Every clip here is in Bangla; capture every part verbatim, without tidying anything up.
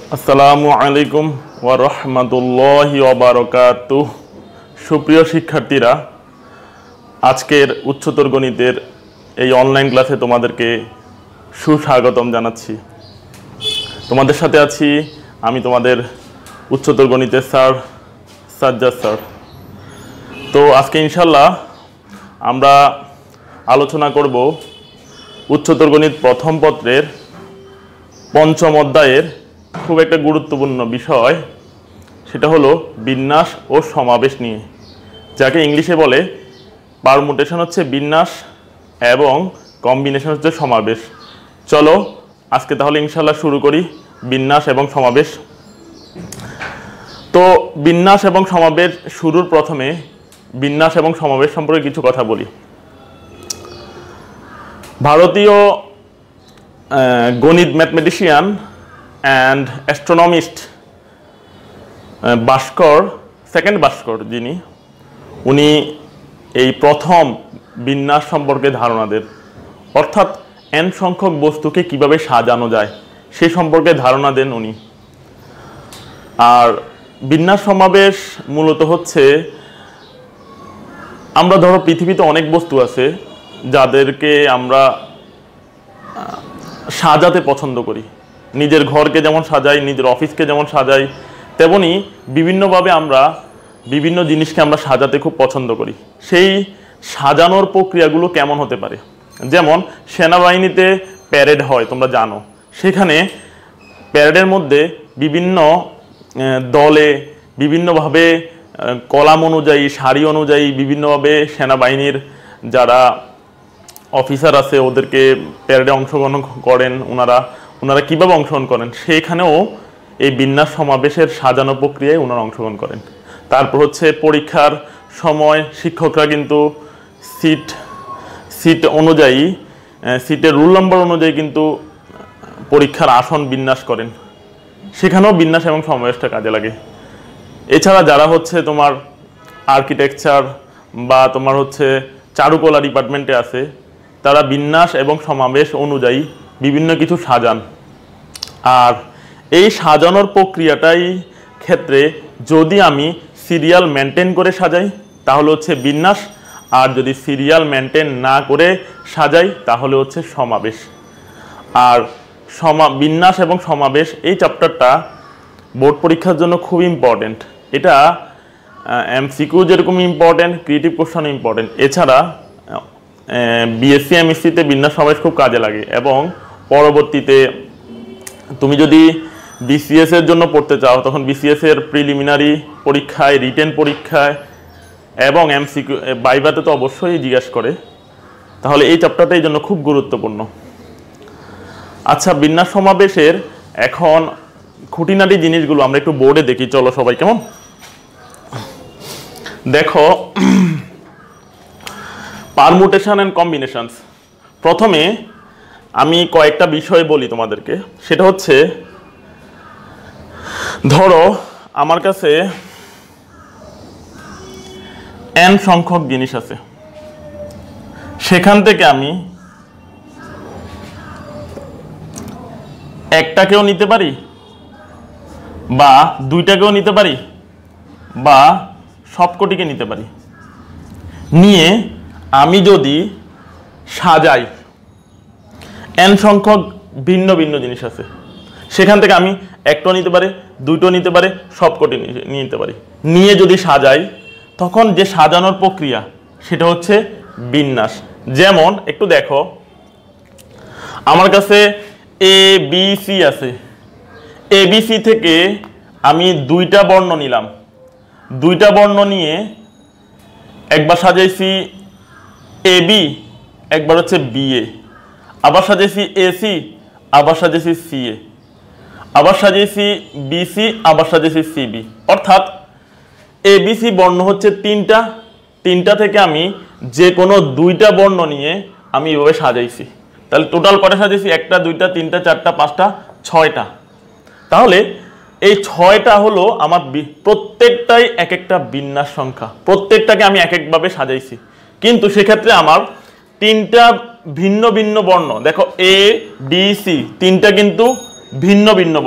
আসসালামু আলাইকুম ওয়া রাহমাতুল্লাহি ওয়া বারাকাতুহু। সুপ্রিয় শিক্ষার্থীরা, আজকের উচ্চতর গণিতের এই অনলাইন ক্লাসে তোমাদেরকে সুস্বাগতম জানাচ্ছি। তোমাদের সাথে আছি আমি তোমাদের উচ্চতর গণিতের স্যার সাজ্জাদ স্যার। তো আজকে ইনশাল্লাহ আমরা আলোচনা করব উচ্চতর গণিত প্রথম পত্রের পঞ্চম অধ্যায়ের খুব একটা গুরুত্বপূর্ণ বিষয়, সেটা হলো বিন্যাস ও সমাবেশ নিয়ে, যাকে ইংলিশে বলে পারমুটেশন হচ্ছে বিন্যাস এবং কম্বিনেশন হচ্ছে সমাবেশ। চলো আজকে তাহলে ইনশাল্লাহ শুরু করি বিন্যাস এবং সমাবেশ। তো বিন্যাস এবং সমাবেশ শুরুর প্রথমে বিন্যাস এবং সমাবেশ সম্পর্কে কিছু কথা বলি। ভারতীয় গণিত mathematician and astronomist Bhaskar, second Bhaskar যিনি, উনি এই প্রথম বিন্যাস সম্পর্কে ধারণা দেন, অর্থাৎ এন সংখ্যক বস্তুকে কিভাবে সাজানো যায় সেই সম্পর্কে ধারণা দেন উনি। আর বিন্যাস সমাবেশ মূলত হচ্ছে, আমরা ধরো পৃথিবীতে অনেক বস্তু আছে যাদেরকে আমরা সাজাতে পছন্দ করি, নিজের ঘরকে যেমন সাজাই, নিজের অফিসকে যেমন সাজাই, তেমনি বিভিন্নভাবে আমরা বিভিন্ন জিনিসকে আমরা সাজাতে খুব পছন্দ করি। সেই সাজানোর প্রক্রিয়াগুলো কেমন হতে পারে, যেমন সেনাবাহিনীতে প্যারেড হয় তোমরা জানো, সেখানে প্যারেডের মধ্যে বিভিন্ন দলে বিভিন্নভাবে কলাম অনুযায়ী, সারি অনুযায়ী বিভিন্নভাবে সেনাবাহিনীর যারা অফিসার আছে ওদেরকে প্যারেডে অংশগ্রহণ করেন, ওনারা ওনারা কীভাবে অংশগ্রহণ করেন, সেখানেও এই বিন্যাস সমাবেশের সাজানো প্রক্রিয়ায় ওনারা অংশগ্রহণ করেন। তারপর হচ্ছে পরীক্ষার সময় শিক্ষকরা কিন্তু সিট সিট অনুযায়ী, সিটের রুল নাম্বার অনুযায়ী কিন্তু পরীক্ষার আসন বিন্যাস করেন, সেখানেও বিন্যাস এবং সমাবেশটা কাজে লাগে। এছাড়া যারা হচ্ছে তোমার আর্কিটেকচার বা তোমার হচ্ছে চারুকলা ডিপার্টমেন্টে আছে, তারা বিন্যাস এবং সমাবেশ অনুযায়ী বিভিন্ন কিছু সাজান। আর এই সাজানোর প্রক্রিয়াটাই ক্ষেত্রে যদি আমি সিরিয়াল মেনটেন করে সাজাই তাহলে হচ্ছে বিন্যাস, আর যদি সিরিয়াল মেনটেন না করে সাজাই তাহলে হচ্ছে সমাবেশ। আর সমা বিন্যাস এবং সমাবেশ এই চ্যাপ্টারটা বোর্ড পরীক্ষার জন্য খুব ইম্পর্টেন্ট। এটা এমসিকিউ যেরকম ইম্পর্টেন্ট, ক্রিয়েটিভ কোশ্চেন ইম্পর্টেন্ট। এছাড়া বিএসসি এমএসসিতে বিন্যাস সমাবেশ খুব কাজে লাগে, এবং পরবর্তীতে তুমি যদি বিসিএস এর জন্য পড়তে চাও তখন বিসিএস এর প্রিলিমিনারি পরীক্ষায়, রিটেন পরীক্ষায় এবং এমসিকিউ ভাইভাতে তো অবশ্যই জিজ্ঞাসা করে, তাহলে এই চ্যাপ্টারটা এই জন্য খুব গুরুত্বপূর্ণ। আচ্ছা, বিন্যাস সমাবেশের এখন খুঁটিনাটি জিনিসগুলো আমরা একটু বোর্ডে দেখি, চলো সবাই। কেমন দেখো, পারমুটেশন অ্যান্ড কম্বিনেশনস। প্রথমে আমি কয়েকটা বিষয় বলি তোমাদেরকে, সেটা হচ্ছে, ধরো আমার কাছে এন সংখ্যক জিনিস আছে, সেখান থেকে আমি একটাকেও নিতে পারি বা দুইটাকেও নিতে পারি বা সবকটিকে নিতে পারি। নিয়ে আমি যদি সাজাই, এন সংখ্যক ভিন্ন ভিন্ন জিনিস আছে, সেখান থেকে আমি একটাও নিতে পারি, দুইটো নিতে পারি, সবকটি নিতে পারি। নিয়ে যদি সাজাই তখন যে সাজানোর প্রক্রিয়া সেটা হচ্ছে বিন্যাস। যেমন একটু দেখো, আমার কাছে এ বি সি আছে, এ বি সি থেকে আমি দুইটা বর্ণ নিলাম, দুইটা বর্ণ নিয়ে একবার সাজাইছি এ বি, একবার হচ্ছে বি এ, আবার সাজিয়েছি এসি, আবার সাজিয়েছি সি এ, আবার সাজিয়েছি বিসি, আবার সাজিয়েছি সিবি। অর্থাৎ এ বি সি বর্ণ হচ্ছে তিনটা, তিনটা থেকে আমি যে কোনো দুইটা বর্ণ নিয়ে আমি এভাবে সাজাইছি। তাহলে টোটাল কটা সাজিয়েছি? একটা, দুইটা, তিনটা, চারটা, পাঁচটা, ছয়টা। তাহলে এই ছয়টা হলো আমার প্রত্যেকটাই এক একটা বিন্যাস সংখ্যা, প্রত্যেকটাকে আমি এক একভাবে সাজাইছি। কিন্তু সেক্ষেত্রে আমার তিনটা ভিন্ন ভিন্ন বর্ণ, দেখো এ বি সি তিনটা কিন্তু ভিন্ন ভিন্ন বর্ণ,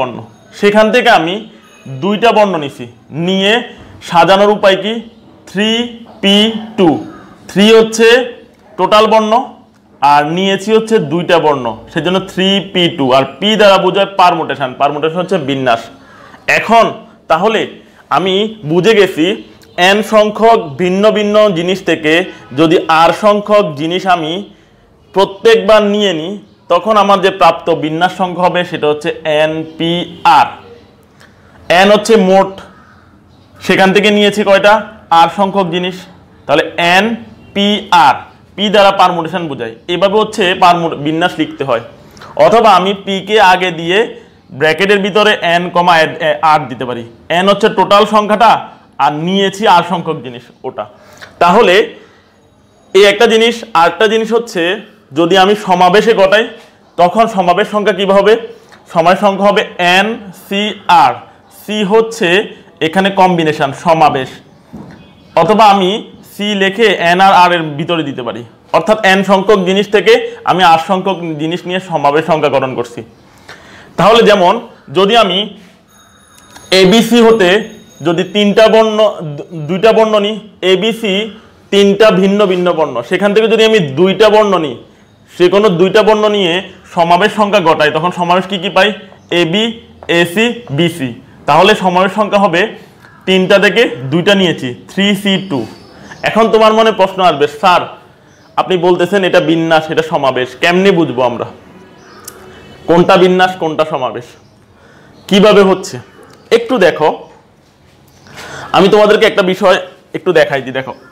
সেখান থেকে আমি দুইটা বর্ণ নিছি, নিয়ে সাজানোর উপায় কি থ্রি পি টু। থ্রি হচ্ছে টোটাল বর্ণ আর নিয়েছি হচ্ছে দুইটা বর্ণ, সেজন্য থ্রি পি টু। আর পি দ্বারা বোঝায় পারমুটেশন, পারমুটেশন হচ্ছে বিন্যাস। এখন তাহলে আমি বুঝে গেছি এন সংখ্যক ভিন্ন ভিন্ন জিনিস থেকে যদি আর সংখ্যক জিনিস আমি প্রত্যেকবার নিয়ে নিই, তখন আমার যে প্রাপ্ত বিন্যাস সংখ্যা হবে সেটা হচ্ছে এন পি আর। এন হচ্ছে মোট, সেখান থেকে নিয়েছি কয়টা আর সংখ্যক জিনিস, তাহলে এন পি আর। পি দ্বারা পারমুটেশন বোঝায়, এভাবে হচ্ছে পারমুট বিন্যাস লিখতে হয়। অথবা আমি পি কে আগে দিয়ে ব্র্যাকেটের ভিতরে এন কমা আর দিতে পারি। এন হচ্ছে টোটাল সংখ্যাটা আর নিয়েছি আর সংখ্যক জিনিস ওটা। তাহলে এই একটা জিনিস। আরেকটা জিনিস হচ্ছে যদি আমি সমাবেশে ঘটাই, তখন সমাবেশ সংখ্যা কী হবে? সমাবেশ সংখ্যা হবে এন সি আর। সি হচ্ছে এখানে কম্বিনেশন সমাবেশ, অথবা আমি সি লিখে এন আর আর এর ভিতরে দিতে পারি। অর্থাৎ এন সংখ্যক জিনিস থেকে আমি আর সংখ্যক জিনিস নিয়ে সমাবেশ সংখ্যা গঠন করছি। তাহলে যেমন যদি আমি এবিসি হতে যদি তিনটা বর্ণ দুইটা বর্ণ নিই, এবিসি তিনটা ভিন্ন ভিন্ন বর্ণ, সেখান থেকে যদি আমি দুইটা বর্ণ নিই, সে কোনো দুইটা বর্ণ নিয়ে সমাবেশ সংখ্যা ঘটাই, তখন সমাবেশ কি কি পাই? AB, AC, BC. তাহলে সমাবেশ সংখ্যা হবে তিনটা থেকে দুইটা নিয়েছি, থ্রি সি টু। এখন তোমার মনে প্রশ্ন আসবে, স্যার আপনি বলতেছেন এটা বিন্যাস এটা সমাবেশ, কেমনে বুঝবো আমরা কোনটা বিন্যাস কোনটা সমাবেশ, কিভাবে হচ্ছে? একটু দেখো, আমি তোমাদেরকে একটা বিষয় একটু দেখাই দিই। দেখো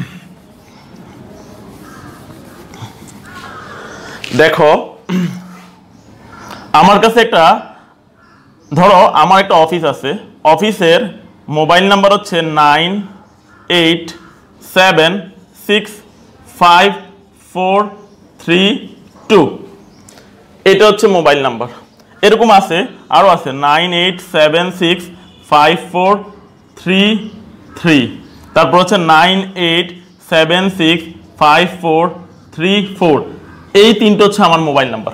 দেখো আমার কাছে একটা, ধরো আমার একটা অফিস আছে, অফিসের মোবাইল নাম্বার হচ্ছে nine eight seven six five four three two. এটা হচ্ছে মোবাইল নাম্বার। এরকম আছে আরও আছে nine eight seven six five four three three, তারপর হচ্ছে nine eight seven six five four three four. এই তিনটে হচ্ছে আমার মোবাইল নাম্বার।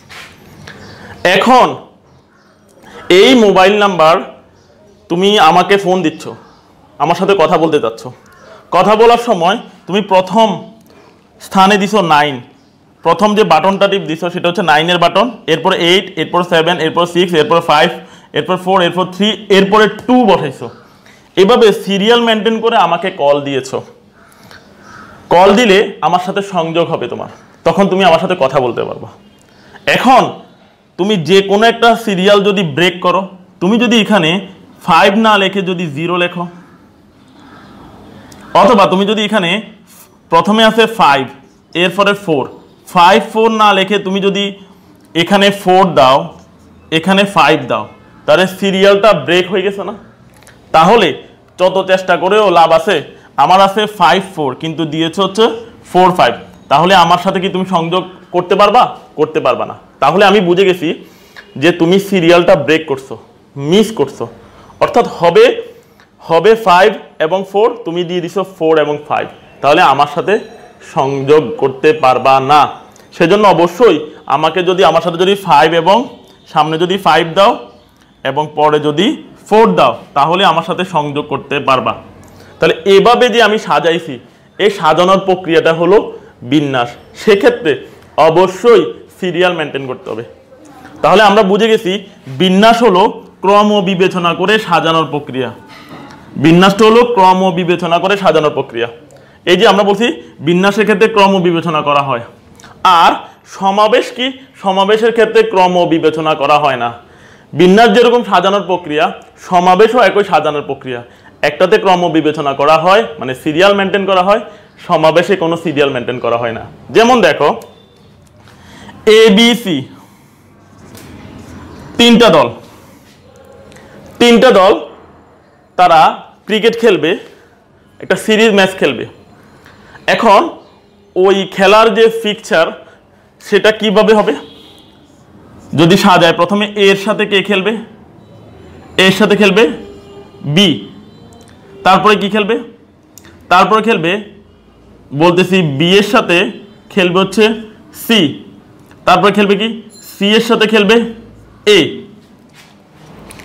এখন এই মোবাইল নাম্বার তুমি আমাকে ফোন দিচ্ছ, আমার সাথে কথা বলতে চাচ্ছ। কথা বলার সময় তুমি প্রথম স্থানে দিছো নাইন, প্রথম যে বাটনটা টিপ দিছো সেটা হচ্ছে নাইনের বাটন, এরপর এইট, এরপর সেভেন, এরপর সিক্স, এরপর ফাইভ, এরপর ফোর, এরপর থ্রি, এরপরে টু বসাইছো। এভাবে সিরিয়াল মেনটেন করে আমাকে কল দিয়েছো। কল দিলে আমার সাথে সংযোগ হবে তোমার, তখন তুমি আমার সাথে কথা বলতে পারবা। এখন তুমি যে কোনো একটা সিরিয়াল যদি ব্রেক করো, তুমি যদি এখানে ফাইভ না লেখে যদি জিরো লেখো, অথবা তুমি যদি এখানে প্রথমে আছে ফাইভ এরপরে ফোর, ফাইভ ফোর না লেখে তুমি যদি এখানে ফোর দাও এখানে ফাইভ দাও, তাহলে সিরিয়ালটা ব্রেক হয়ে গেছে না? তাহলে যত চেষ্টা করেও লাভ আছে? আমার আছে ফাইভ ফোর কিন্তু দিয়েছে হচ্ছে ফোর ফাইভ, তাহলে আমার সাথে কি তুমি সংযোগ করতে পারবা? করতে পারবা না। তাহলে আমি বুঝে গেছি যে তুমি সিরিয়ালটা ব্রেক করছো, মিস করছো। অর্থাৎ হবে হবে ফাইভ এবং ফোর, তুমি দিয়ে দিছো ফোর এবং ফাইভ, তাহলে আমার সাথে সংযোগ করতে পারবা না। সেজন্য অবশ্যই আমাকে যদি আমার সাথে যদি ফাইভ এবং সামনে যদি ফাইভ দাও এবং পরে যদি ফোর দাও, তাহলে আমার সাথে সংযোগ করতে পারবা। তাহলে এভাবে যে আমি সাজাইছি, এই সাজানোর প্রক্রিয়াটা হলো বিন্যাস। সেক্ষেত্রে অবশ্যই সিরিয়াল মেনটেন করতে হবে। তাহলে আমরা বুঝে গেছি বিন্যাস হলো ক্রম বিবেচনা করে সাজানোর প্রক্রিয়া। বিন্যাসটা হলো ক্রম বিবেচনা করে সাজানোর প্রক্রিয়া। এই যে আমরা বলছি বিন্যাসের ক্ষেত্রে ক্রম বিবেচনা করা হয়, আর সমাবেশ কি? সমাবেশের ক্ষেত্রে ক্রম বিবেচনা করা হয় না। বিন্যাস যেরকম সাজানোর প্রক্রিয়া, সমাবেশও একই সাজানোর প্রক্রিয়া। একটাতে ক্রম বিবেচনা করা হয় মানে সিরিয়াল মেনটেন করা হয়, সমাবেশে কোনো সিরিয়াল মেনটেন করা হয় না। যেমন দেখো এ বি সি তিনটা দল, তিনটা দল তারা ক্রিকেট খেলবে, একটা সিরিজ ম্যাচ খেলবে। এখন ওই খেলার যে ফিক্সচার সেটা কিভাবে হবে যদি সাজায়? প্রথমে এর সাথে কে খেলবে? এর সাথে খেলবে বি, তারপরে কি খেলবে? তারপরে খেলবে বলতেছি বি এর সাথে খেলবে হচ্ছে সি, তারপরে খেলবে কি? সি এর সাথে খেলবে এ।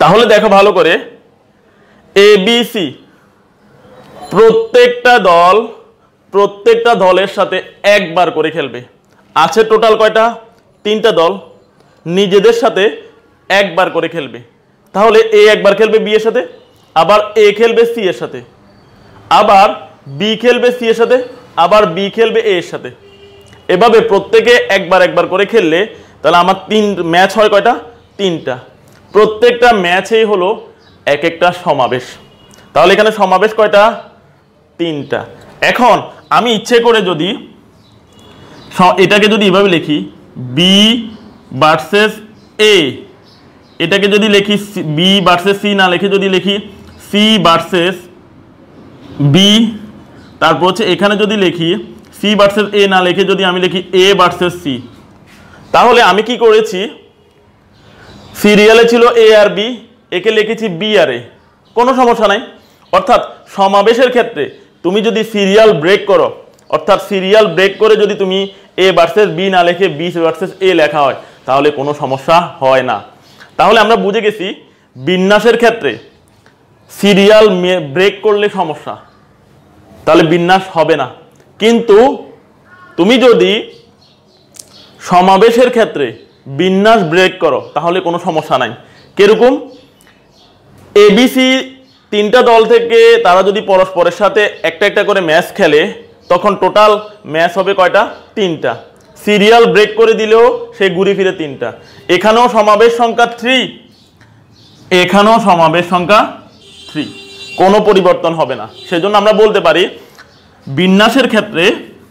তাহলে দেখো ভালো করে, এ বি সি প্রত্যেকটা দল প্রত্যেকটা দলের সাথে একবার করে খেলবে। আছে টোটাল কয়টা? তিনটা দল নিজেদের সাথে একবার করে খেলবে। তাহলে এ একবার খেলবে বি এর সাথে, আবার এ খেলবে সি এর সাথে, আবার বি খেলবে সি এর সাথে, আবার বি খেলবে এ এর সাথে। এভাবে প্রত্যেকে একবার একবার করে খেললে তাহলে আমার তিন ম্যাচ হয় কয়টা? তিনটা। প্রত্যেকটা ম্যাচেই হলো এক একটা সমাবেশ। তাহলে এখানে সমাবেশ কয়টা? তিনটা। এখন আমি ইচ্ছে করে যদি এটাকে যদি এভাবে লিখি, বি ভার্সেস এ, এটাকে যদি লিখি বি ভার্সেস সি না লিখে যদি লিখি সি ভার্সেস বি, তারপর হচ্ছে এখানে যদি লিখি সি ভার্সেস এ না লিখে যদি আমি লিখি এ ভার্সেস সি, তাহলে আমি কি করেছি, সিরিয়ালে ছিল এ আর বি, একে লিখেছি বি আর এ, কোনো সমস্যা নাই। অর্থাৎ সমাবেশের ক্ষেত্রে তুমি যদি সিরিয়াল ব্রেক করো, অর্থাৎ সিরিয়াল ব্রেক করে যদি তুমি এ ভার্সেস বি না লিখে বি ভার্সেস এ লেখা হয় তাহলে কোনো সমস্যা হয় না। তাহলে আমরা বুঝে গেছি বিন্যাসের ক্ষেত্রে সিরিয়াল ব্রেক করলে সমস্যা, তাহলে বিন্যাস হবে না। কিন্তু তুমি যদি সমাবেশের ক্ষেত্রে বিন্যাস ব্রেক করো তাহলে কোনো সমস্যা নাই। কিরকম? এবিসি তিনটা দল থেকে তারা যদি পরস্পরের সাথে একটা একটা করে ম্যাচ খেলে তখন টোটাল ম্যাচ হবে কয়টা? তিনটা। সিরিয়াল ব্রেক করে দিলেও সে ঘুরে ফিরে তিনটা। এখানেও সমাবেশ সংখ্যা থ্রি, এখানেও সমাবেশ সংখ্যা থ্রি, কোনো পরিবর্তন হবে না। সেজন্য আমরা বলতে পারি বিন্যাসের ক্ষেত্রে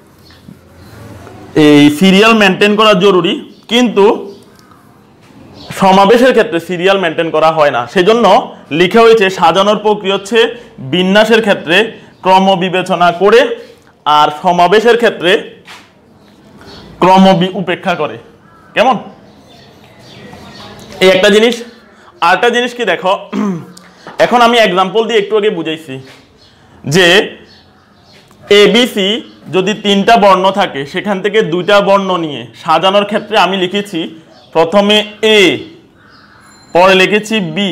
এই সিরিয়াল মেনটেন করা জরুরি, কিন্তু সমাবেশের ক্ষেত্রে সিরিয়াল মেনটেন করা হয় না। সেজন্য লিখা হয়েছে সাজানোর প্রক্রিয়া হচ্ছে বিন্যাসের ক্ষেত্রে ক্রম বিবেচনা করে আর সমাবেশের ক্ষেত্রে ক্রম উপেক্ষা করে। কেমন? এই একটা জিনিস। আরেকটা জিনিস কি দেখো, এখন আমি এক্সাম্পল দিয়ে একটু আগে বুঝাইছি যে এ বি সি যদি তিনটা বর্ণ থাকে সেখান থেকে দুইটা বর্ণ নিয়ে সাজানোর ক্ষেত্রে আমি লিখেছি প্রথমে এ, পরে লিখেছি বি,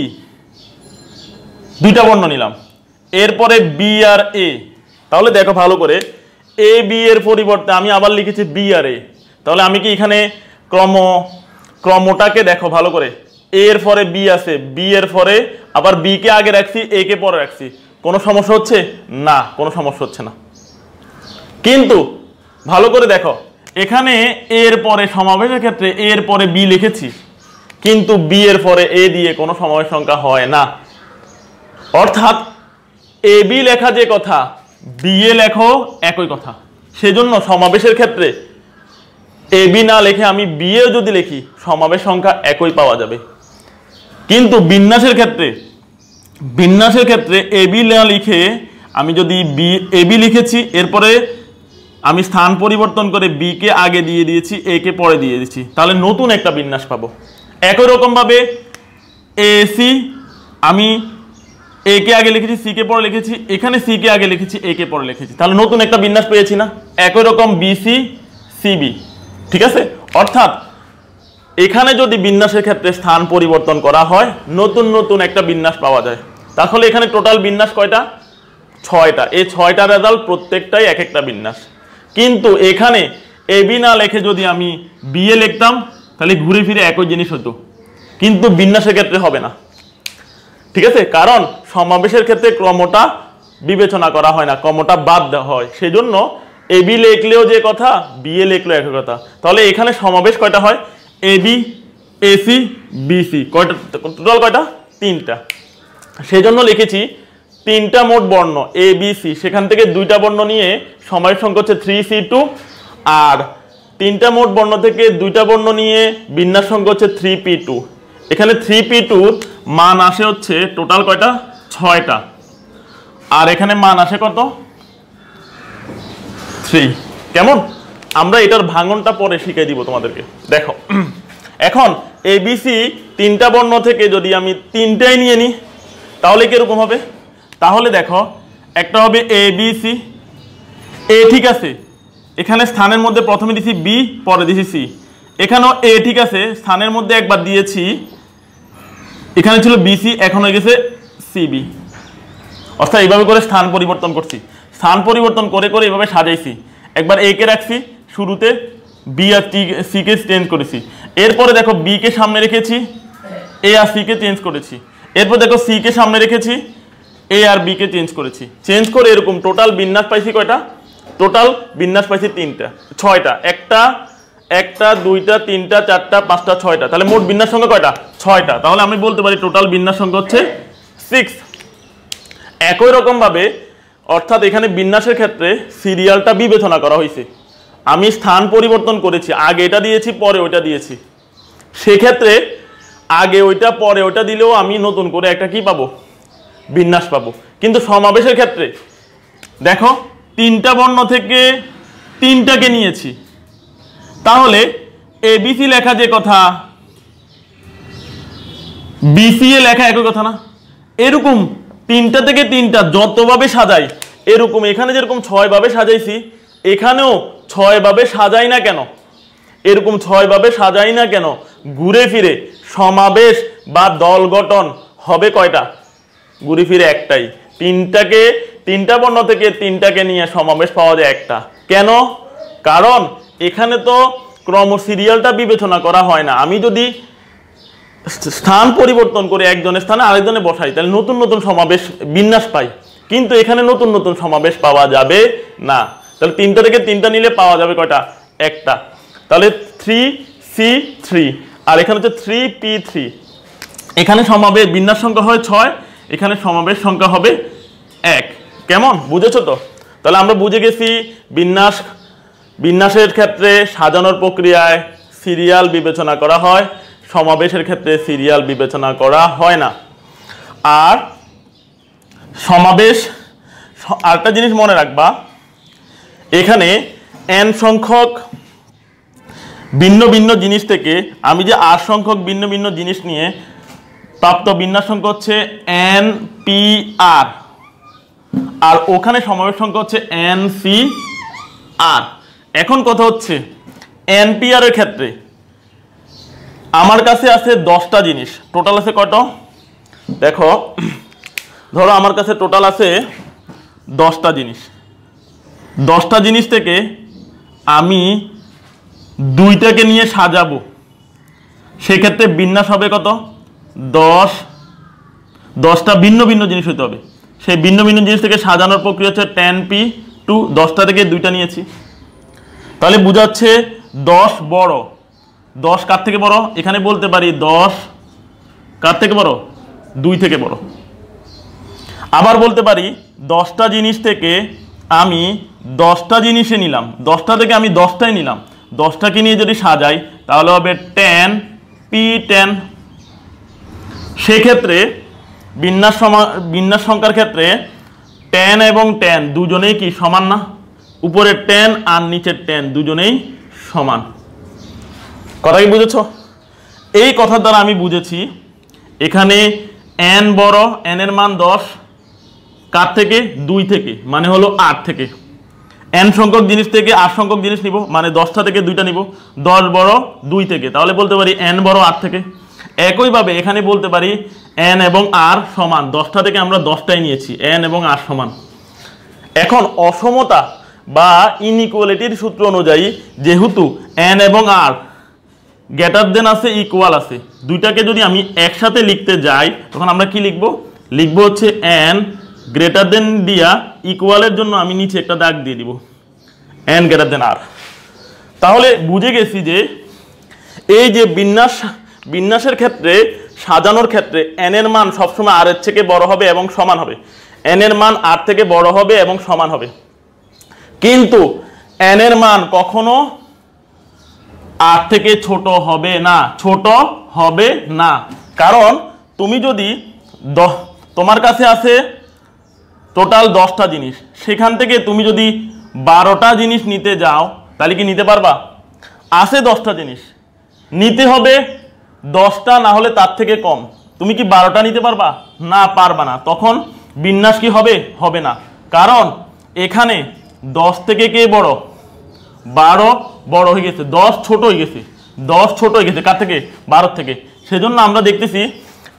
দুইটা বর্ণ নিলাম, এরপরে বি আর এ। তাহলে দেখো ভালো করে, এ বি এর পরিবর্তে আমি আবার লিখেছি বি আর এ। তাহলে আমি কি এখানে ক্রম ক্রমটাকে দেখো ভালো করে, এ এর পরে বি আছে, বি এর পরে আবার বি কে আগে রাখছি, এ কে পরে রাখছি, কোনো সমস্যা হচ্ছে না? কোনো সমস্যা হচ্ছে না। কিন্তু ভালো করে দেখো, এখানে এর পরে সমাবেশের ক্ষেত্রে এর পরে বি লিখেছি, কিন্তু বি এর পরে এ দিয়ে কোনো সমাবেশ সংখ্যা হয় না। অর্থাৎ এ বি লেখা যে কথা বি এ লেখো একই কথা। সেজন্য সমাবেশের ক্ষেত্রে এ বি না লিখে আমি বি এ যদি লিখি সমাবেশ সংখ্যা একই পাওয়া যাবে। কিন্তু বিন্যাসের ক্ষেত্রে বিন্যাসের ক্ষেত্রে এ বি না লিখে আমি যদি বি এ বি লিখেছি, এরপরে আমি স্থান পরিবর্তন করে বি কে আগে দিয়ে দিয়েছি, এ কে পরে দিয়ে দিচ্ছি, তাহলে নতুন একটা বিন্যাস পাবো। একই রকম ভাবে এ সি আমি এ কে আগে লিখেছি, সি কে পরে লিখেছি, এখানে সি কে আগে লিখেছি, এ কে পরে লিখেছি, তাহলে নতুন একটা বিন্যাস পেয়েছি না? একই রকম বিসি সিবি, ঠিক আছে? অর্থাৎ এখানে যদি বিন্যাসের ক্ষেত্রে স্থান পরিবর্তন করা হয় নতুন নতুন একটা বিন্যাস পাওয়া যায়। তাহলে এখানে টোটাল বিন্যাস কয়টা? ছয়টা। এই ছয়টা রেজাল্ট প্রত্যেকটাই এক একটা বিন্যাস। কিন্তু এখানে এ বি না লিখে যদি আমি বি এ লিখতাম তাহলে ঘুরে ফিরে একই জিনিস হতো, কিন্তু বিন্যাসের ক্ষেত্রে হবে না। ঠিক আছে? কারণ সমাবেশের ক্ষেত্রে ক্রমটা বিবেচনা করা হয় না, ক্রমটা বাদ দেওয়া হয়। সেজন্য এ বি লিখলেও যে কথা, বি এ লিখলেও একই কথা। তাহলে এখানে সমাবেশ কয়টা হয়? A B, A C, B C, কয়টা টোটাল? কয়টা? তিনটা। সেজন্য লিখেছি তিনটা মোট বর্ণ এ বি সি, সেখান থেকে দুইটা বর্ণ নিয়ে সমাবেশ সংখ্যা হচ্ছে থ্রি সি টু, আর তিনটা মোট বর্ণ থেকে দুইটা বর্ণ নিয়ে বিন্যাস সংখ্যা হচ্ছে থ্রি পি টু। এখানে থ্রি পি টুর মান আসে হচ্ছে টোটাল কয়টা? ছয়টা। আর এখানে মান আসে কত? থ্রি। কেমন? আমরা এটার ভাঙনটা পরে শিখিয়ে দিব তোমাদেরকে। দেখো এখন এ বি সি তিনটা বর্ণ থেকে যদি আমি তিনটাই নিয়ে নিই তাহলে কিরকম হবে? তাহলে দেখো একটা হবে এ বি সি, এ ঠিক আছে, এখানে স্থানের মধ্যে প্রথমে দিছি বি, পরে দিছি সি। এখানেও এ ঠিক আছে, স্থানের মধ্যে একবার দিয়েছি এখানে ছিল বিসি, এখন হয়ে গেছে সিবি। অর্থাৎ এইভাবে করে স্থান পরিবর্তন করছি, স্থান পরিবর্তন করে করে এইভাবে সাজাইছি। একবার এ কে রাখছি শুরুতে, বি আর টি সি কে চেঞ্জ করেছি। এরপরে দেখো বি কে সামনে রেখেছি, এ আর সি কে চেঞ্জ করেছি। এরপর দেখো সি কে সামনে রেখেছি, এ আর বি কে চেঞ্জ করেছি। চেঞ্জ করে এরকম টোটাল বিন্যাস পাইছি কয়টা? টোটাল বিন্যাস পাইছি তিনটা, ছয়টা। একটা একটা দুইটা তিনটা চারটা পাঁচটা ছয়টা, তাহলে মোট বিন্যাস সংখ্যা কয়টা? ছয়টা। তাহলে আমি বলতে পারি টোটাল বিন্যাস সংখ্যা হচ্ছে সিক্স। একই রকম ভাবে অর্থাৎ এখানে বিন্যাসের ক্ষেত্রে সিরিয়ালটা বিবেচনা করা হয়েছে। আমি স্থান পরিবর্তন করেছি, আগে এটা দিয়েছি পরে ওইটা দিয়েছি। সেক্ষেত্রে আগে ওইটা পরে ওইটা দিলেও আমি নতুন করে একটা কি পাবো? বিন্যাস পাবো। কিন্তু সমাবেশের ক্ষেত্রে দেখো তিনটা বর্ণ থেকে তিনটাকে নিয়েছি, তাহলে এবিসি লেখা যে কথা বিসিএ লেখা একই কথা না? এরকম তিনটা থেকে তিনটা যতভাবে সাজাই, এরকম এখানে যেরকম ছয় ভাবে সাজাইছি এখানেও ছয় ভাবে সাজাই না কেন? এরকম ছয় ভাবে সাজাই না কেন? ঘুরে ফিরে সমাবেশ বা দল গঠন হবে কয়টা? ঘুরে ফিরে একটাই। তিনটাকে তিনটা বর্ণ থেকে তিনটাকে নিয়ে সমাবেশ পাওয়া যায় একটা। কেন? কারণ এখানে তো ক্রম সিরিয়ালটা বিবেচনা করা হয় না। আমি যদি স্থান পরিবর্তন করে একজনের স্থানে আরেকজনে বসাই তাহলে নতুন নতুন সমাবেশ বিন্যাস পাই, কিন্তু এখানে নতুন নতুন সমাবেশ পাওয়া যাবে না। তাহলে তিনটা থেকে তিনটা নিলে পাওয়া যাবে কয়টা? একটা। তাহলে থ্রি সি থ্রি, আর এখানে হচ্ছে থ্রি পি থ্রি। এখানে সমাবেশ বিন্যাস সংখ্যা হয় ছয়, এখানে সমাবেশ সংখ্যা হবে এক। কেমন বুঝেছো তো? তাহলে আমরা বুঝে গেছি বিন্যাস বিন্যাসের ক্ষেত্রে সাজানোর প্রক্রিয়ায় সিরিয়াল বিবেচনা করা হয়, সমাবেশের ক্ষেত্রে সিরিয়াল বিবেচনা করা হয় না। আর সমাবেশ আরেকটা জিনিস মনে রাখবা, এখানে এন সংখ্যক ভিন্ন ভিন্ন জিনিস থেকে আমি যে আর সংখ্যক ভিন্ন ভিন্ন জিনিস নিয়ে প্রাপ্ত বিন্যাস সংখ্যা হচ্ছে এন পি আর, আর ওখানে সমাবেশ সংখ্যা হচ্ছে এন সি আর। এখন কথা হচ্ছে এন পি আর এর ক্ষেত্রে আমার কাছে আছে দশটা জিনিস। টোটাল আছে কয়টা? দেখো ধরো আমার কাছে টোটাল আছে দশটা জিনিস। দশটা জিনিস থেকে আমি দুইটাকে নিয়ে সাজাবো, সেক্ষেত্রে বিন্যাস হবে কত? দশ। দশটা ভিন্ন ভিন্ন জিনিস হতে হবে। সেই ভিন্ন ভিন্ন জিনিস থেকে সাজানোর প্রক্রিয়া হচ্ছে টেন পি টু। দশটা থেকে দুইটা নিয়েছি, তাহলে বোঝাচ্ছে দশ বড়। দশ কার থেকে বড়? এখানে বলতে পারি দশ কার থেকে বড়? দুই থেকে বড়। আবার বলতে পারি দশটা জিনিস থেকে আমি দশটা জিনিসে নিলাম, দশটা থেকে আমি দশটাই নিলাম। দশটাকে নিয়ে যদি সাজাই তাহলে হবে টেন পি টেন। সেক্ষেত্রে বিন্যাস সমা বিন্যাস সংখ্যার ক্ষেত্রে টেন এবং টেন দুজনেই কি সমান না? উপরের টেন আর নিচের টেন দুজনেই সমান। কথা কি বুঝেছ? এই কথার দ্বারা আমি বুঝেছি এখানে এন বড়, এন এর মান দশ। কার থেকে? দুই থেকে, মানে হলো আট থেকে। এন সংখ্যক জিনিস থেকে আট সংখ্যক জিনিস নিব, মানে দশটা থেকে দুইটা নিব। দশ বড় দুই থেকে, তাহলে বলতে পারি এন বড় আট থেকে। একইভাবে এখানে বলতে পারি এন এবং আর সমান। দশটা থেকে আমরা দশটাই নিয়েছি, এন এবং আর সমান। এখন অসমতা বা ইনইকুয়ালিটির সূত্র অনুযায়ী যেহেতু এন এবং আর গ্রেটার দেন আছে, ইকুয়াল আছে, দুইটাকে যদি আমি একসাথে লিখতে যাই তখন আমরা কি লিখব? লিখব হচ্ছে এন গ্রেটার দেন দিয়া ইকুয়ালের জন্য আমি নিচে একটা দাগ দিয়ে দিব, এন গ্রেটার দেন আর। তাহলে বুঝে গেছি যে এই যে বিন্যাস বিন্যাসের ক্ষেত্রে সাজানোর ক্ষেত্রে এন এর মান সবসময় আর এর থেকে বড় হবে এবং সমান হবে। এন এর মান আর থেকে বড় হবে এবং সমান হবে, কিন্তু এন এর মান কখনো আর থেকে ছোট হবে না, ছোট হবে না। কারণ তুমি যদি তোমার কাছে আছে টোটাল দশটা জিনিস, সেখান থেকে তুমি যদি বারোটা জিনিস নিতে যাও তাহলে কি নিতে পারবা? আছে দশটা জিনিস, নিতে হবে দশটা, না হলে তার থেকে কম। তুমি কি বারোটা নিতে পারবা? না, পারবা না। তখন বিন্যাস কি হবে? হবে না। কারণ এখানে দশ থেকে কে বড়? বারো বড় হয়ে গেছে, দশ ছোট হয়ে গেছে। দশ ছোট হয়ে গেছে কার থেকে? বারো থেকে। সেজন্য আমরা দেখতেছি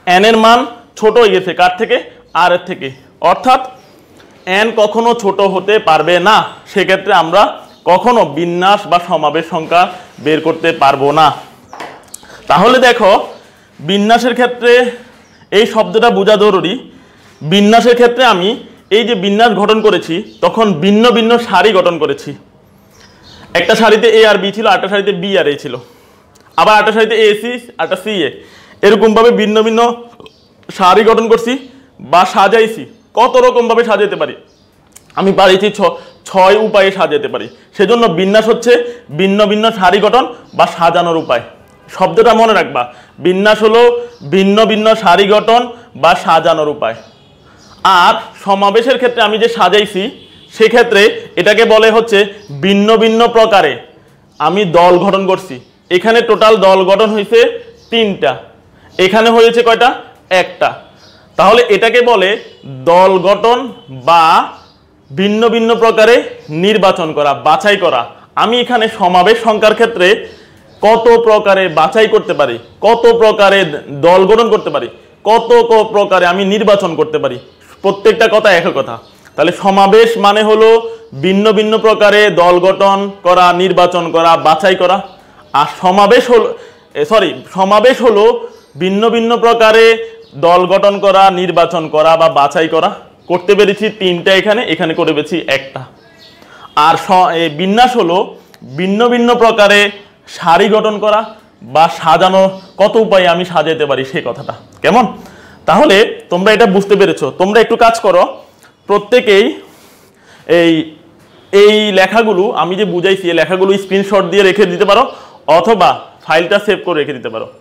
এন এর মান ছোট হয়ে গেছে কার থেকে, আর এর থেকে, অর্থাৎ এন কখনো ছোট হতে পারবে না। সেক্ষেত্রে আমরা কখনো বিন্যাস বা সমাবেশ সংখ্যা বের করতে পারবো না। তাহলে দেখো বিন্যাসের ক্ষেত্রে এই শব্দটা বোঝা জরুরি। বিন্যাসের ক্ষেত্রে আমি এই যে বিন্যাস গঠন করেছি তখন ভিন্ন ভিন্ন সারি গঠন করেছি। একটা সারিতে এ আর বি ছিল, আরেকটা সারিতে বি আর এ ছিল, আবার আরেকটা সারিতে এ সি, আরেকটা সি এ, এরকমভাবে ভিন্ন ভিন্ন সারি গঠন করছি বা সাজাইছি। কত রকমভাবে সাজাতে পারি, আমি পারিছি ছয় উপায়ে সাজাতে পারি। সেজন্য বিন্যাস হচ্ছে ভিন্ন ভিন্ন সারি গঠন বা সাজানোর উপায়। শব্দটা মনে রাখবা, বিন্যাস হলো ভিন্ন ভিন্ন সারি গঠন বা সাজানোর উপায়। আর সমাবেশের ক্ষেত্রে আমি যে সাজাইছি সেক্ষেত্রে এটাকে বলে হচ্ছে ভিন্ন ভিন্ন প্রকারে আমি দল গঠন করছি। এখানে টোটাল দল গঠন হয়েছে তিনটা, এখানে হয়েছে কয়টা, একটা। তাহলে এটাকে বলে দল গঠন বা ভিন্ন ভিন্ন প্রকারে নির্বাচন করা, বাছাই করা। আমি এখানে সমাবেশ সংখ্যার ক্ষেত্রে কত প্রকারে বাছাই করতে পারি, কত প্রকারে দল গঠন করতে পারি, কত প্রকারে আমি নির্বাচন করতে পারি, প্রত্যেকটা কথা একই কথা। তাহলে সমাবেশ মানে হলো ভিন্ন ভিন্ন প্রকারে দল গঠন করা, নির্বাচন করা, বাছাই করা। আর সমাবেশ হলো সরি সমাবেশ হলো ভিন্ন ভিন্ন প্রকারে দল গঠন করা, নির্বাচন করা বা বাছাই করা। করতে পেরেছি তিনটা, এখানে এখানে করে পেরেছি একটা। আর বিন্যাস হলো ভিন্ন ভিন্ন প্রকারে সারি গঠন করা বা সাজানো, কত উপায়ে আমি সাজাতে পারি সেই কথাটা। কেমন? তাহলে তোমরা এটা বুঝতে পেরেছো। তোমরা একটু কাজ করো, প্রত্যেকেই এই এই লেখাগুলো আমি যে বুঝাইছি এই লেখাগুলো স্ক্রিনশট দিয়ে রেখে দিতে পারো অথবা ফাইলটা সেভ করে রেখে দিতে পারো।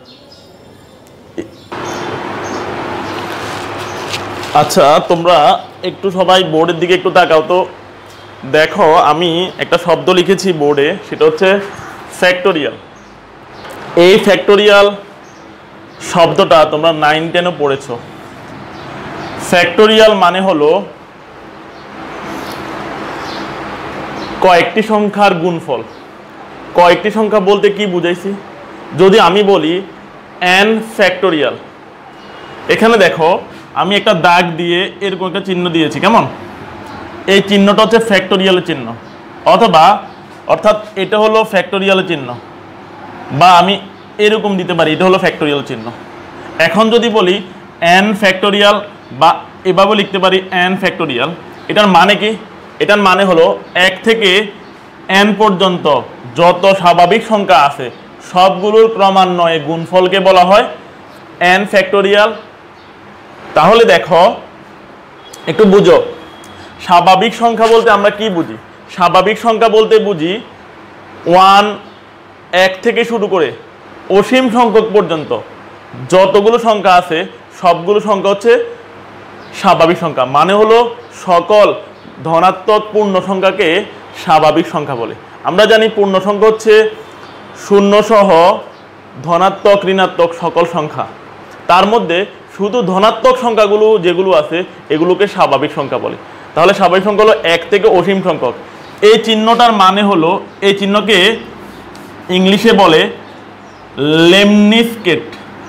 আচ্ছা, তোমরা একটু সবাই বোর্ডের দিকে একটু তাকাও তো। দেখো আমি একটা শব্দ লিখেছি বোর্ডে, সেটা হচ্ছে ফ্যাক্টোরিয়াল। এই ফ্যাক্টোরিয়াল শব্দটা তোমরা নাইন টেনও পড়েছো। ফ্যাক্টোরিয়াল মানে হলো কয়েকটি সংখ্যার গুণফল। কয়েকটি সংখ্যা বলতে কি বুঝাইছি? যদি আমি বলি এন ফ্যাক্টোরিয়াল, এখানে দেখো আমি একটা দাগ দিয়ে এরকম একটা চিহ্ন দিয়েছি, কেমন? এই চিহ্নটা হচ্ছে ফ্যাক্টোরিয়ালের চিহ্ন, অথবা অর্থাৎ এটা হলো ফ্যাক্টোরিয়ালের চিহ্ন, বা আমি এরকম দিতে পারি, এটা হলো ফ্যাক্টোরিয়াল চিহ্ন। এখন যদি বলি এন ফ্যাক্টোরিয়াল বা এভাবে লিখতে পারি এন ফ্যাক্টোরিয়াল, এটার মানে কি? এটার মানে হলো এক থেকে এন পর্যন্ত যত স্বাভাবিক সংখ্যা আছে সবগুলোর ক্রমান্বয়ে গুণফলকে বলা হয় এন ফ্যাক্টোরিয়াল। তাহলে দেখো একটু বুঝো, স্বাভাবিক সংখ্যা বলতে আমরা কি বুঝি? স্বাভাবিক সংখ্যা বলতে বুঝি ওয়ান, এক থেকে শুরু করে অসীম সংখ্যক পর্যন্ত যতগুলো সংখ্যা আছে সবগুলো সংখ্যা হচ্ছে স্বাভাবিক সংখ্যা। মানে হলো সকল ধনাত্মক পূর্ণ সংখ্যাকে স্বাভাবিক সংখ্যা বলে। আমরা জানি পূর্ণ সংখ্যা হচ্ছে শূন্য সহ ধনাত্মক ঋণাত্মক সকল সংখ্যা, তার মধ্যে শুধু ধনাত্মক সংখ্যাগুলো যেগুলো আছে এগুলোকে স্বাভাবিক সংখ্যা বলে। তাহলে স্বাভাবিক সংখ্যা হলো এক থেকে অসীম সংখ্যক। এই চিহ্নটার মানে হলো, এই চিহ্নকে ইংলিশে বলে লেমনিস্কেট।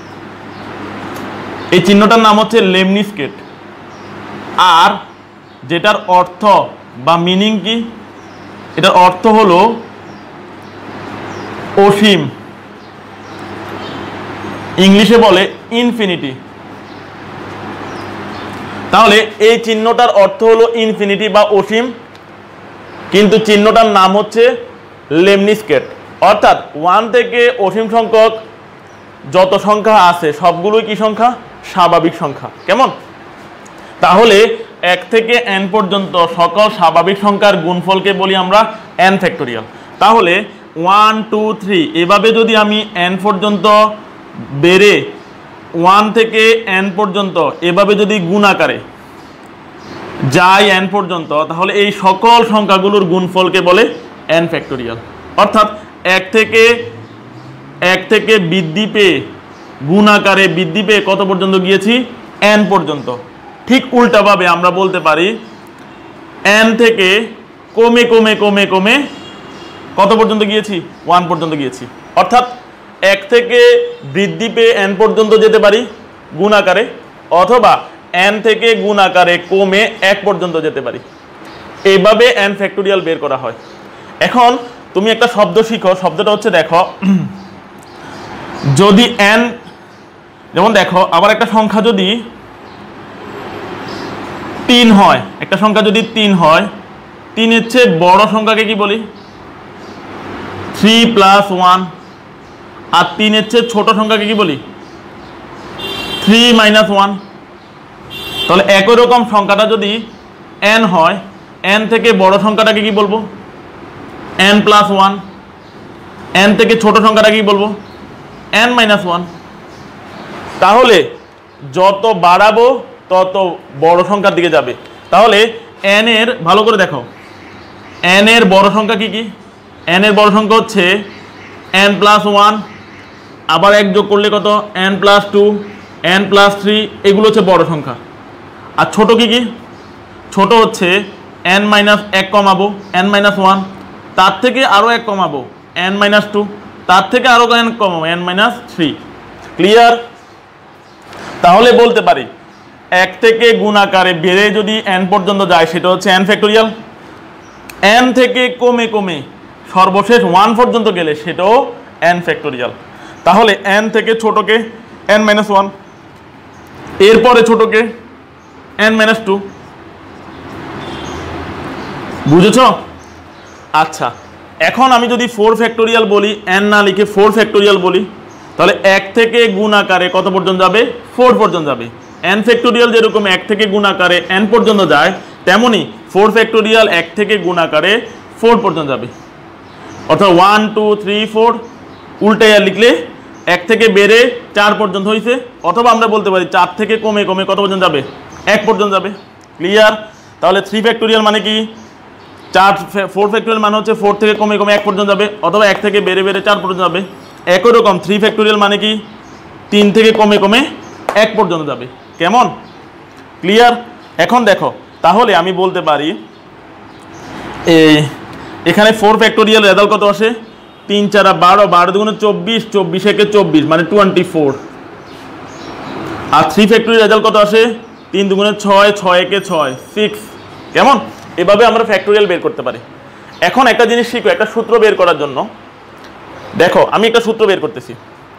এই চিহ্নটার নাম হচ্ছে লেমনিস্কেট। আর যেটার অর্থ বা মিনিং কি? এটার অর্থ হলো অসীম, ইংলিশে বলে ইনফিনিটি। তাহলে এই চিহ্নটার অর্থ হলো ইনফিনিটি বা অসীম, কিন্তু চিহ্নটার নাম হচ্ছে লেমনিস্কেট। অর্থাৎ ওয়ান থেকে অসীম সংখ্যক যত সংখ্যা আছে সবগুলোই কি সংখ্যা? স্বাভাবিক সংখ্যা। কেমন? তাহলে এক থেকে এন পর্যন্ত সকল স্বাভাবিক সংখ্যার গুণফলকে বলি আমরা এন ফ্যাক্টোরিয়াল। তাহলে ওয়ান টু থ্রি এভাবে যদি আমি এন পর্যন্ত বেড়ে ওয়ান থেকে এন পর্যন্ত এভাবে যদি গুণ আকারে যাই এন পর্যন্ত, তাহলে এই সকল সংখ্যাগুলোর গুণফলকে বলে এন ফ্যাক্টোরিয়াল। অর্থাৎ এক থেকে এক থেকে বৃদ্ধি পেয়ে গুণ আকারে বৃদ্ধি পেয়ে কত পর্যন্ত গিয়েছি? এন পর্যন্ত। ঠিক উল্টাভাবে আমরা বলতে পারি এন থেকে কমে কমে কমে কমে কত পর্যন্ত গিয়েছি? ওয়ান পর্যন্ত গিয়েছি। অর্থাৎ এক থেকে বৃদ্ধি পেয়ে এন পর্যন্ত যেতে পারি, গুণ আকারে, অথবা n থেকে গুণ আকারে কমে এক পর্যন্ত যেতে পারি। এইভাবে n ফ্যাক্টোরিয়াল বের করা হয়। এখন তুমি একটা শব্দ শিখো, শব্দটা হচ্ছে দেখো, যদি n, যেমন দেখো আবার একটা সংখ্যা যদি তিন হয়, একটা সংখ্যা যদি তিন হয়, তিনের চেয়ে বড় সংখ্যাকে কি বলি? Three plus one. আর তিনের চেয়ে ছোট সংখ্যাকে কি বলি? Three minus one. তাহলে একই রকম সংখ্যাটা যদি n হয়, n থেকে বড় সংখ্যাটাকে কি বলবো? n plus one. n থেকে ছোট সংখ্যাটা কি বলবো? n minus one. তাহলে যত বাড়াবো তত বড় সংখ্যার দিকে যাবে। তাহলে n এর, ভালো করে দেখো, n এর বড় সংখ্যা কি কি? n এর বড় সংখ্যা হচ্ছে n প্লাস ওয়ান, আবার এক যোগ করলে কত? n plus two, n plus three, এগুলো হচ্ছে বড় সংখ্যা। আর ছোট কি কি? ছোট হচ্ছে n মাইনাস এক কমাবো, n মাইনাস ওয়ান, তার থেকে আরও এক কমাবো, n মাইনাস টু, তার থেকে আরও n কমাবো, n মাইনাস থ্রি। ক্লিয়ার? তাহলে বলতে পারি এক থেকে গুণ আকারে বেড়ে যদি n পর্যন্ত যায় সেটা হচ্ছে n ফ্যাক্টোরিয়াল। n থেকে কমে কমে সর্বশেষ ওয়ান পর্যন্ত গেলে সেটাও n ফ্যাক্টোরিয়াল। তাহলে n থেকে ছোটকে n মাইনাস ওয়ান, এরপরে ছোটকে n মাইনাস টু। বুঝেছ? আচ্ছা, এখন আমি যদি ফোর ফ্যাক্টোরিয়াল বলি, n না লিখে ফোর ফ্যাক্টোরিয়াল বলি, তাহলে এক থেকে গুণ আকারে কত পর্যন্ত যাবে? ফোর পর্যন্ত যাবে। n ফ্যাক্টোরিয়াল যেরকম এক থেকে গুণ আকারে n পর্যন্ত যায়, তেমনি ফোর ফ্যাক্টোরিয়াল এক থেকে গুণ আকারে ফোর পর্যন্ত যাবে। অর্থাৎ ওয়ান টু থ্রি ফোর উল্টাইয়া লিখলে এক থেকে বেড়ে চার পর্যন্ত হয়েছে, অথবা আমরা বলতে পারি চার থেকে কমে কমে কত পর্যন্ত যাবে? এক পর্যন্ত যাবে। ক্লিয়ার? তাহলে থ্রি ফ্যাক্টোরিয়াল মানে কি? চার, ফোর ফ্যাক্টোরিয়াল মানে হচ্ছে ফোর থেকে কমে কমে এক পর্যন্ত যাবে, অথবা এক থেকে বেড়ে বেড়ে চার পর্যন্ত যাবে। একই রকম থ্রি ফ্যাক্টোরিয়াল মানে কি? তিন থেকে কমে কমে এক পর্যন্ত যাবে। কেমন? ক্লিয়ার? এখন দেখো, তাহলে আমি বলতে পারি এই এখানে ফোর ফ্যাক্টোরিয়াল রেজাল্ট কত আসে? তিন চারা বারো, বারো দুগুণে চব্বিশ, চব্বিশ একে চব্বিশ, মানে টোয়েন্টি ফোর। আর থ্রি ফ্যাক্টোরিয়াল রেজাল্ট কত আসে? তিন দুগুণে ছয়, ছয় একে ছয়, সিক্স। কেমন? এভাবে আমরা ফ্যাক্টোরিয়াল বের করতে পারি। এখন একটা জিনিস শিখো, একটা সূত্র বের করার জন্য দেখো, আমি একটা সূত্র বের করতেছি।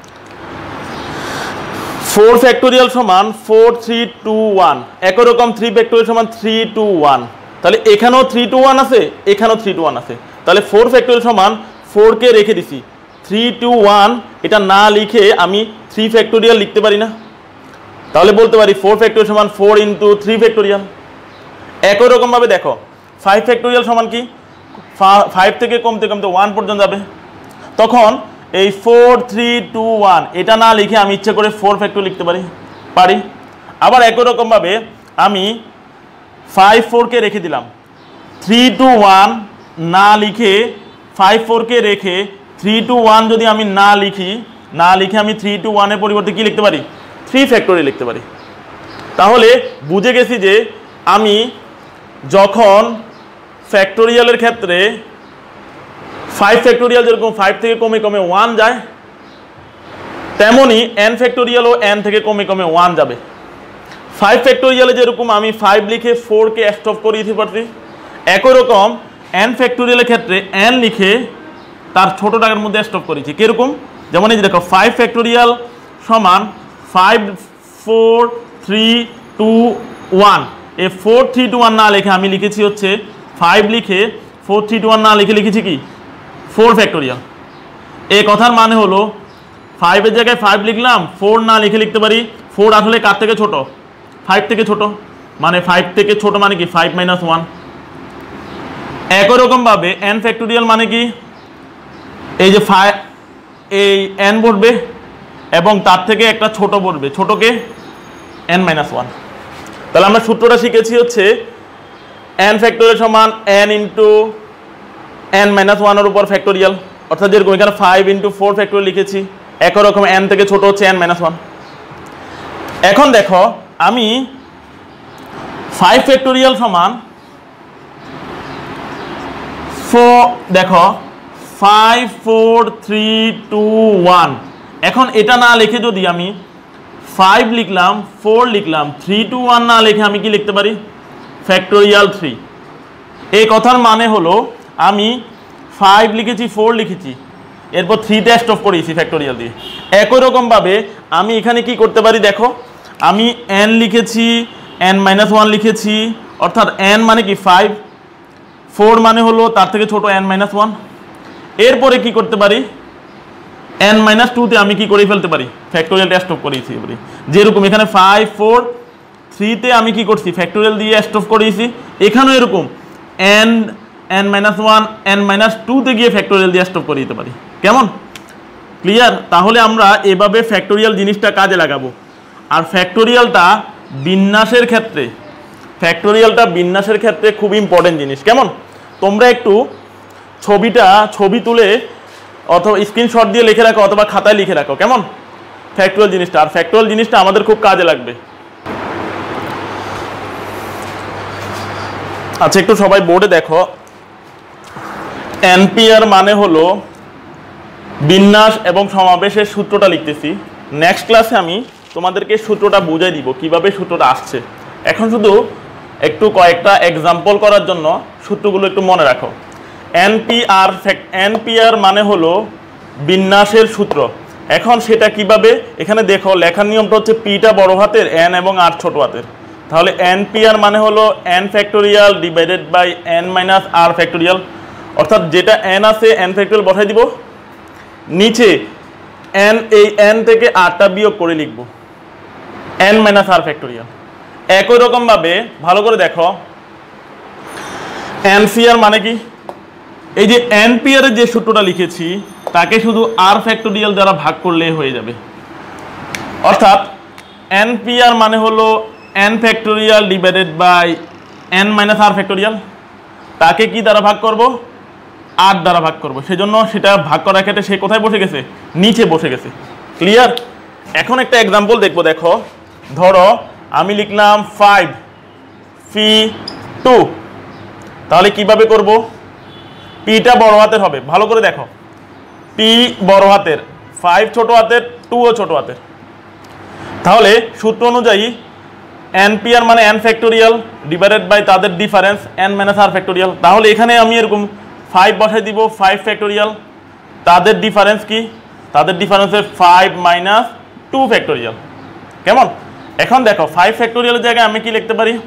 ফোর ফ্যাক্টোরিয়াল সমান ফোর থ্রি টু ওয়ান, একই রকম থ্রি ফ্যাক্টোরিয়াল সমান থ্রি টু ওয়ান। তাহলে এখানেও থ্রি টু ওয়ান আছে, এখানেও থ্রি টু ওয়ান আছে। তাহলে ফোর ফ্যাক্টোরিয়াল সমান ফোরকে রেখে দিছি, থ্রি টু ওয়ান এটা না লিখে আমি থ্রি ফ্যাক্টোরিয়াল লিখতে পারি না? তাহলে বলতে পারি ফোর ফ্যাক্টোরিয়াল সমান ফোর ইন্টু থ্রি ফ্যাক্টোরিয়াল। একই রকমভাবে দেখো, ফাইভ ফ্যাক্টোরিয়াল সমান কি? ফাইভ থেকে কমতে কমতে ওয়ান পর্যন্ত যাবে। তখন এই ফোর থ্রি টু ওয়ান এটা না লিখে আমি ইচ্ছে করে ফোর ফ্যাক্টোরিয়াল লিখতে পারি পারি আবার একই রকমভাবে আমি ফাইভ ফোরকে রেখে দিলাম, থ্রি টু ওয়ান না লিখে ফাইভ ফোরকে রেখে থ্রি টু ওয়ান যদি আমি না লিখি, না লিখে আমি থ্রি টু ওয়ানের পরিবর্তে কী লিখতে পারি? থ্রি ফ্যাক্টোরিয়াল লিখতে পারি। তাহলে বুঝে গেছি যে আমি যখন ফ্যাক্টোরিয়ালের ক্ষেত্রে ফাইভ ফ্যাক্টোরিয়াল যেরকম ফাইভ থেকে কমে কমে ওয়ান যায়, তেমনই এন ফ্যাক্টোরিয়ালও এন থেকে কমে কমে ওয়ান যাবে। ফাইভ ফ্যাক্টোরিয়ালে যেরকম আমি ফাইভ লিখে ফোরকে স্টপ করিয়ে দিতে পারছি, একই রকম এন ফ্যাক্টোরিয়ালের ক্ষেত্রে এন লিখে তার ছোটো টাকার মধ্যে স্টপ করেছি। কীরকম? যেমন এই যে দেখো, ফাইভ ফ্যাক্টোরিয়াল সমান five four three two one, এই ফোর থ্রি টু ওয়ান না লিখে আমি লিখেছি হচ্ছে ফাইভ লিখে ফোর থ্রি টু ওয়ান না লিখে লিখেছি কি? Four factorial. এই কথার মানে হলো ফাইভের জায়গায় ফাইভ লিখলাম, ফোর না লিখে লিখতে পারি ফোর আসলে কার থেকে ছোট? ফাইভ থেকে ছোট, মানে ফাইভ থেকে ছোট মানে কি? Five minus one. একই রকমভাবে এন ফ্যাক্টোরিয়াল মানে কি? এই যে ফাইভ, এই এন বলবে এবং তার থেকে একটা ছোট বলবে, ছোটকে এন মাইনাস ওয়ান। তাহলে আমরা সূত্রটা শিখেছি হচ্ছে এন ফ্যাক্টোরিয়াল সমান এন ইন্টু এন মাইনাস ওয়ানের উপর ফ্যাক্টোরিয়াল, অর্থাৎ যেরকম এখানে ফাইভ ইন্টু ফোর ফ্যাক্টোরিয়াল লিখেছি, একই রকম এন থেকে ছোট হচ্ছে এন মাইনাস ওয়ান। এখন দেখো, আমি ফাইভ ফ্যাক্টোরিয়াল সমান ফোর, দেখো five four three two one, এখন এটা না লিখে যদি আমি ফাইভ লিখলাম, ফোর লিখলাম, থ্রি টু ওয়ান না লিখে আমি কি লিখতে পারি? Factorial three. এই কথার মানে হলো আমি ফাইভ লিখেছি, ফোর লিখেছি, এরপর থ্রিতে স্টপ করেছি ফ্যাক্টোরিয়াল দিয়ে। একই রকমভাবে আমি এখানে কি করতে পারি দেখো, আমি এন লিখেছি, এন মাইনাস ওয়ান লিখেছি, অর্থাৎ এন মানে কি ফাইভ, ফোর মানে হলো তার থেকে ছোট এন মাইনাস ওয়ান। এরপরে কি করতে পারি, এন মাইনাস টুতে আমি কি করে ফেলতে পারি? ফ্যাক্টোরিয়ালটা স্টপ করেছি। যেরকম এখানে ফাইভ ফোর থ্রিতে আমি কি করছি? ফ্যাক্টোরিয়াল দিয়ে স্টপ করেছি। এখানেও এরকম N N minus one N minus টুতে গিয়ে ফ্যাক্টোরিয়াল দিয়ে স্টপ করে দিতে পারি। কেমন? ক্লিয়ার? তাহলে আমরা এভাবে ফ্যাক্টোরিয়াল জিনিসটা কাজে লাগাবো। আর ফ্যাক্টোরিয়ালটা বিন্যাসের ক্ষেত্রে ফ্যাক্টোরিয়ালটা বিন্যাসের ক্ষেত্রে খুব ইম্পর্টেন্ট জিনিস। কেমন? তোমরা একটু ছবিটা ছবি তুলে অথবা স্ক্রিনশট দিয়ে লিখে রাখো অথবা খাতায় লিখে রাখো। কেমন? ফ্যাক্টোরিয়াল জিনিসটা। আর ফ্যাক্টোরিয়াল জিনিসটা আমাদের খুব কাজে লাগবে। আচ্ছা, একটু সবাই বোর্ডে দেখো। অ্যাম্পিয়ার মানে হলো বিন্যাস এবং সমাবেশের সূত্রটা লিখতেছি। নেক্সট ক্লাসে আমি তোমাদেরকে সূত্রটা বুঝিয়ে দিব কিভাবে সূত্রটা আসছে। এখন শুধু একটু কয়েকটা এক্সাম্পল করার জন্য সূত্রগুলো একটু মনে রাখো। এনপিআর এনপিআর মানে হলো বিন্যাসের সূত্র। এখন সেটা কিভাবে, এখানে দেখো লেখার নিয়মটা হচ্ছে পিটা বড় হাতের, এন এবং আর ছোট হাতের। তাহলে এনপিআর মানে হলো N factorial divided by N minus R factorial, অর্থাৎ যেটা এন আছে এন ফ্যাক্টোরিয়াল বসাই দিব, নিচে এন এই এন থেকে আরটা বিয়োগ করে লিখব এন মাইনাস আর ফ্যাক্টোরিয়াল। একই রকমভাবে ভালো করে দেখো, এনপিআর মানে কি, এই যে এনপিআরের যে সূত্রটা লিখেছি তাকে শুধু আর ফ্যাক্টোরিয়াল দ্বারা ভাগ করলে হয়ে যাবে। অর্থাৎ এনপিআর মানে হলো N factorial divided by N minus R factorial. তাকে কি দ্বারা ভাগ করব? আর দ্বারা ভাগ করব। সেজন্য সেটা ভাগ করার ক্ষেত্রে সে কোথায় বসে গেছে? নিচে বসে গেছে। ক্লিয়ার? এখন একটা এক্সাম্পল দেখবো। দেখো, ধরো আমি লিখলাম ফাইভ পি টু। তাহলে কিভাবে করব? পিটা বড় হাতের হবে। ভালো করে দেখো, পি বড় হাতের, ফাইভ ছোট হাতের, টু ও ছোট হাতের। তাহলে সূত্র অনুযায়ী এনপিআর মানে এন ফ্যাক্টোরিয়াল ডিভাইডেড বাই তাদের difference N minus R factorial. তাহলে এখানে আমি এরকম ফাইভ বসাই দিব, ফাইভ ফ্যাক্টোরিয়াল, তাদের ডিফারেন্স কি? তাদের difference five minus two factorial. কেমন? এখন দেখো ফাইভ ফ্যাক্টোরিয়ালের জায়গায় আমি কি লিখতে পারি?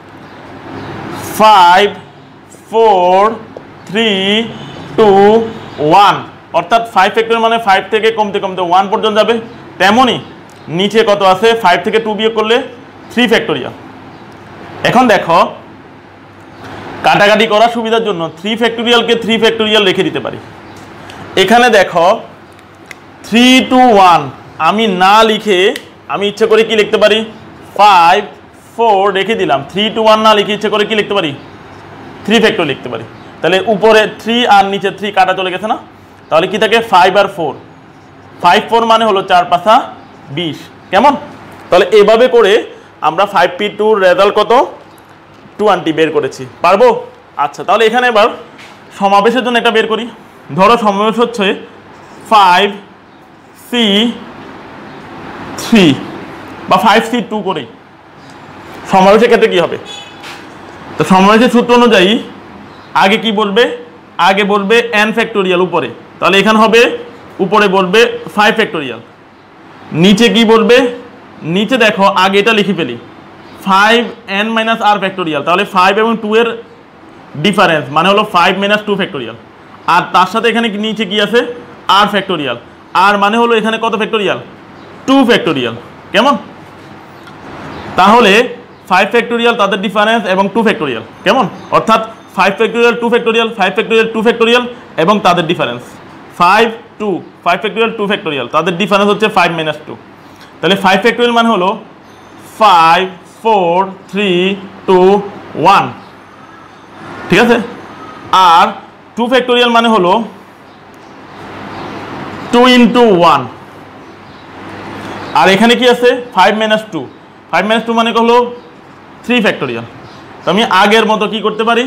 Five four three two one, অর্থাৎ ফাইভ ফ্যাক্টোরিয়াল মানে ফাইভ থেকে কমতে কমতে ওয়ান পর্যন্ত যাবে। তেমনই নিচে কত আছে? ফাইভ থেকে টু বিয়োগ করলে থ্রি ফ্যাক্টোরিয়াল। এখন দেখো কাটাকাটি করার সুবিধার জন্য থ্রি ফ্যাক্টোরিয়ালকে থ্রি ফ্যাক্টোরিয়াল রেখে দিতে পারি। এখানে দেখো থ্রি টু ওয়ান আমি না লিখে আমি ইচ্ছে করে কি লিখতে পারি? ফাইভ ফোর রেখে দিলাম। থ্রি টু ওয়ান না লিখে ইচ্ছে করে কি লিখতে পারি? থ্রি ফ্যাক্টোরিয়াল লিখতে পারি। তাহলে উপরে থ্রি আর নিচে থ্রি কাটা চলে গেছে না? তাহলে কি থাকে? ফাইভ আর ফোর। ফাইভ ফোর মানে হলো চার পাঁচা বিশ। কেমন? তাহলে এভাবে করে আমরা ফাইভ পি টুর রেজাল্ট কত? টোয়েন্টি বের করেছি। পারবো? আচ্ছা, তাহলে এখানে এবার সমাবেশের জন্য একটা বের করি। ধরো সমাবেশ হচ্ছে ফাইভ সি থ্রি বা ফাইভ সি টু করেই। সমাবেশের ক্ষেত্রে কি হবে? তো সমাবেশের সূত্র অনুযায়ী আগে কি বলবে? আগে বলবে এন ফ্যাক্টোরিয়াল উপরে। তাহলে এখানে হবে উপরে বলবে ফাইভ ফ্যাক্টোরিয়াল। নিচে কি বলবে? নিচে দেখো আগে এটা লিখে ফেলি, five N minus R factorial. তাহলে ফাইভ এবং টু এর ডিফারেন্স মানে হলো ফাইভ মাইনাস টু ফ্যাক্টোরিয়াল। আর তার সাথে এখানে নিচে কি আছে? R factorial. আর মানে হলো এখানে কত ফ্যাক্টোরিয়াল? Two factorial. কেমন? তাহলে ফাইভ ফ্যাক্টোরিয়াল তাদের ডিফারেন্স এবং টু ফ্যাক্টোরিয়াল। কেমন? অর্থাৎ five factorial two factorial, five factorial two factorial এবং তাদের difference five two, five factorial two factorial, তাদের ডিফারেন্স হচ্ছে ফাইভ মাইনাস টু। তাহলে ফাইভ ফ্যাক্টোরিয়াল মানে হলো five four three two one. ঠিক আছে? আর টু ফ্যাক্টোরিয়াল মানে হলো টু ইন্টু ওয়ান। আর এখানে কি আছে? Five minus two. Five minus two মানে হলো থ্রি ফ্যাক্টোরিয়াল। তো আমি আগের মতো কি করতে পারি?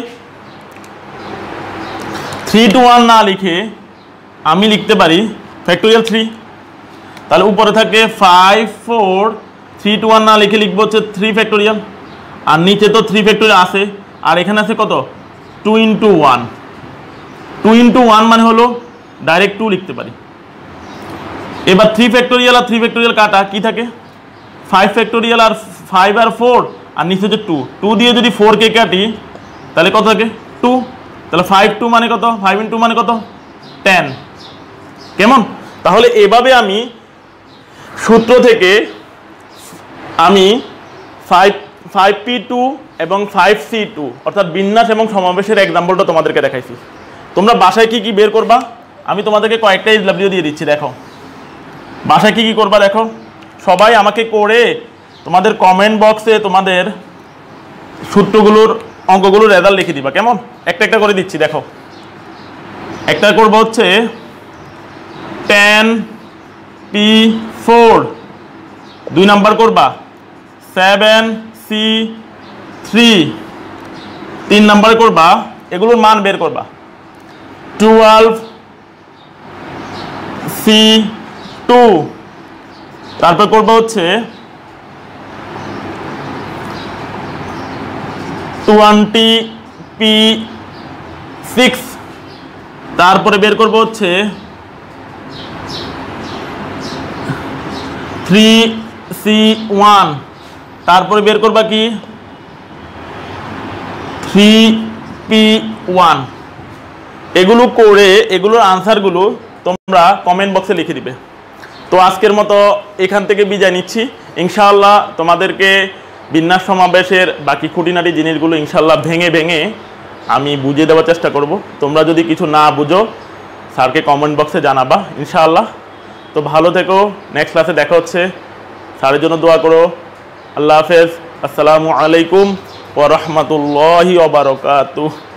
থ্রি টু ওয়ান না লিখে আমি লিখতে পারি ফ্যাক্টোরিয়াল থ্রি। তাহলে উপরে থাকে five four three two one না লিখে লিখবো হচ্ছে থ্রি ফ্যাক্টোরিয়াল, আর নিচে তো থ্রি ফ্যাক্টোরিয়াল আছে, আর এখানে আছে কত two into one. Two into one মানে হলো ডাইরেক্ট টু লিখতে পারি। এবার থ্রি ফ্যাক্টোরিয়াল আর থ্রি ফ্যাক্টোরিয়াল কাটা কি থাকে, ফাইভ ফ্যাক্টোরিয়াল আর ফাইভ আর ফোর, আর নিচে হচ্ছে টু। টু দিয়ে যদি ফোরকে কাটি তাহলে কত থাকে টু, তাহলে ফাইভ টু মানে কত, ফাইভ ইন্টু মানে কত টেন। কেমন? তাহলে এভাবে আমি সূত্র থেকে আমি ফাইভ ফাইভ পি টু এবং ফাইভ সি টু অর্থাৎ বিন্যাস এবং সমাবেশের এক্সাম্পলটা তোমাদেরকে দেখাইছি। তোমরা বাসায় কি কি বের করবা আমি তোমাদেরকে কয়েকটা এসডাব্লিউ দিয়ে দিচ্ছি। দেখো বাসায় কি কি করবা, দেখো সবাই আমাকে করে তোমাদের কমেন্ট বক্সে তোমাদের সূত্রগুলোর অঙ্কগুলোর রেজাল্ট লিখে দিবা। কেমন? একটা একটা করে দিচ্ছি। দেখো একটা করবো হচ্ছে টেন পি ফোর, দুই নাম্বার করবা সেভেন সি থ্রি, তিন নাম্বার করবা এগুলোর মান বের করবা টুয়েলভ সি টু, তারপর করবা হচ্ছে টোয়েন্টি পি সিক্স, তারপরে বের করবো হচ্ছে থ্রি সি ওয়ান, তারপরে বের করবা কি থ্রি পি ওয়ান। এগুলো করে এগুলোর আনসারগুলো তোমরা কমেন্ট বক্সে লিখে দিবে। তো আজকের মতো এখান থেকে বিদায় নিচ্ছি। ইনশাআল্লাহ তোমাদেরকে বিন্যাস সমাবেশের বাকি খুঁটিনাটি জিনিসগুলো ইনশাআল্লাহ ভেঙে ভেঙে আমি বুঝিয়ে দেওয়ার চেষ্টা করব। তোমরা যদি কিছু না বুঝো স্যারকে কমেন্ট বক্সে জানাবা ইনশাআল্লাহ। তো ভালো থেকো, নেক্সট ক্লাসে দেখা হচ্ছে। স্যারের জন্য দোয়া করো। আল্লাহ হাফেজ। আসসালামু আলাইকুম ওয়া রাহমাতুল্লাহি ওয়া বারাকাতুহু।